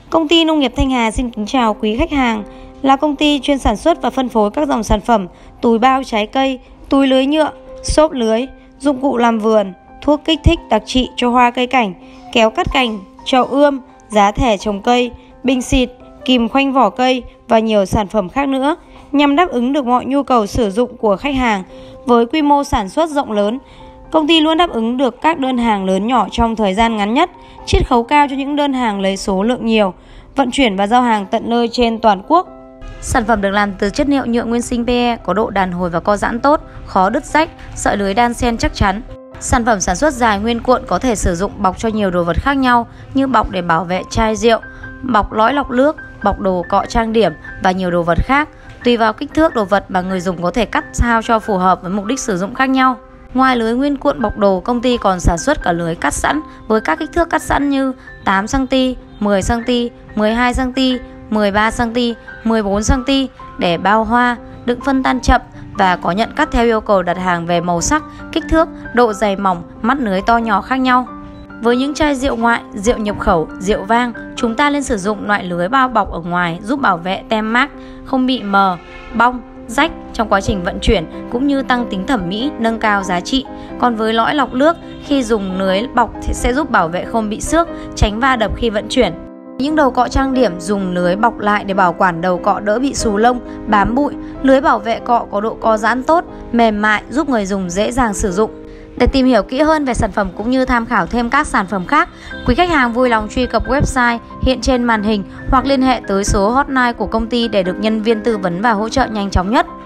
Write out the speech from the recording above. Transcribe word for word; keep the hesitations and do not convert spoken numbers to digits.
Công ty Nông nghiệp Thanh Hà xin kính chào quý khách hàng, là công ty chuyên sản xuất và phân phối các dòng sản phẩm túi bao trái cây, túi lưới nhựa, xốp lưới, dụng cụ làm vườn, thuốc kích thích đặc trị cho hoa cây cảnh, kéo cắt cành, chậu ươm, giá thẻ trồng cây, bình xịt, kìm khoanh vỏ cây và nhiều sản phẩm khác nữa, nhằm đáp ứng được mọi nhu cầu sử dụng của khách hàng. Với quy mô sản xuất rộng lớn, công ty luôn đáp ứng được các đơn hàng lớn nhỏ trong thời gian ngắn nhất, chiết khấu cao cho những đơn hàng lấy số lượng nhiều, vận chuyển và giao hàng tận nơi trên toàn quốc. Sản phẩm được làm từ chất liệu nhựa nguyên sinh pê e, có độ đàn hồi và co giãn tốt, khó đứt rách, sợi lưới đan xen chắc chắn. Sản phẩm sản xuất dài nguyên cuộn, có thể sử dụng bọc cho nhiều đồ vật khác nhau như bọc để bảo vệ chai rượu, bọc lõi lọc nước, bọc đồ cọ trang điểm và nhiều đồ vật khác. Tùy vào kích thước đồ vật mà người dùng có thể cắt sao cho phù hợp với mục đích sử dụng khác nhau. Ngoài lưới nguyên cuộn bọc đồ, công ty còn sản xuất cả lưới cắt sẵn với các kích thước cắt sẵn như tám xăng ti mét, mười xăng ti mét, mười hai xăng ti mét, mười ba xăng ti mét, mười bốn xăng ti mét để bao hoa, đựng phân tan chậm và có nhận cắt theo yêu cầu đặt hàng về màu sắc, kích thước, độ dày mỏng, mắt lưới to nhỏ khác nhau. Với những chai rượu ngoại, rượu nhập khẩu, rượu vang, chúng ta nên sử dụng loại lưới bao bọc ở ngoài giúp bảo vệ tem mác, không bị mờ, bong, rách trong quá trình vận chuyển, cũng như tăng tính thẩm mỹ, nâng cao giá trị. Còn với lõi lọc nước, khi dùng lưới bọc thì sẽ giúp bảo vệ không bị xước, tránh va đập khi vận chuyển. Những đầu cọ trang điểm dùng lưới bọc lại để bảo quản đầu cọ đỡ bị xù lông, bám bụi. Lưới bảo vệ cọ có độ co giãn tốt, mềm mại, giúp người dùng dễ dàng sử dụng. Để tìm hiểu kỹ hơn về sản phẩm cũng như tham khảo thêm các sản phẩm khác, quý khách hàng vui lòng truy cập website hiện trên màn hình hoặc liên hệ tới số hotline của công ty để được nhân viên tư vấn và hỗ trợ nhanh chóng nhất.